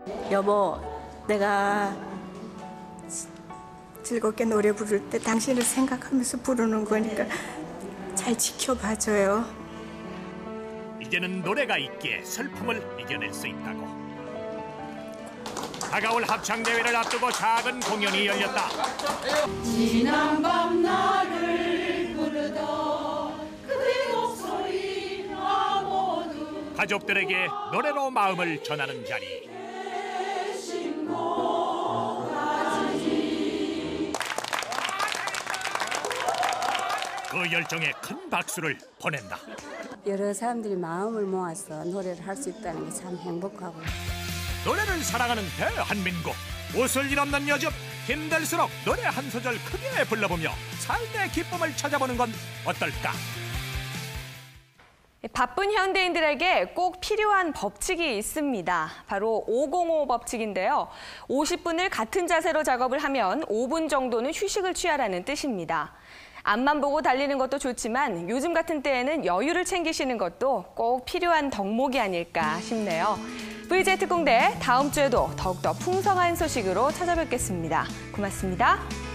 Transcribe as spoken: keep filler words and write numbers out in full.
여보, 내가 즐겁게 노래 부를 때 당신을 생각하면서 부르는 거니까 잘 지켜봐줘요. 이제는 노래가 있기에 슬픔을 이겨낼 수 있다고. 다가올 합창대회를 앞두고 작은 공연이 열렸다. 지난 밤 나를 부르던 그대 목소리 나 모두 가족들에게 노래로 마음을 전하는 자리. 그 열정에 큰 박수를 보낸다. 여러 사람들이 마음을 모아서 노래를 할 수 있다는 게 참 행복하고요. 노래를 사랑하는 대한민국. 웃을 일 없는 요즘 힘들수록 노래 한 소절 크게 불러보며 삶의 기쁨을 찾아보는 건 어떨까? 바쁜 현대인들에게 꼭 필요한 법칙이 있습니다. 바로 오공오 법칙인데요. 오십 분을 같은 자세로 작업을 하면 오 분 정도는 휴식을 취하라는 뜻입니다. 앞만 보고 달리는 것도 좋지만 요즘 같은 때에는 여유를 챙기시는 것도 꼭 필요한 덕목이 아닐까 싶네요. 브이제이 특공대 다음 주에도 더욱더 풍성한 소식으로 찾아뵙겠습니다. 고맙습니다.